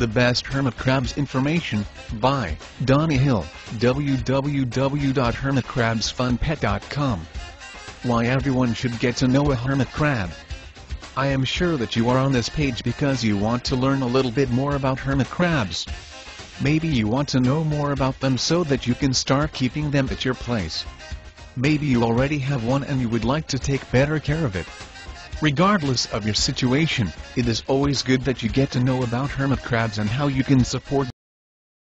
The Best Hermit Crabs Information, by Donnie Hill, www.hermitcrabsfunpet.com. Why everyone should get to know a hermit crab. I am sure that you are on this page because you want to learn a little bit more about hermit crabs. Maybe you want to know more about them so that you can start keeping them at your place. Maybe you already have one and you would like to take better care of it. Regardless of your situation, it is always good that you get to know about hermit crabs and how you can support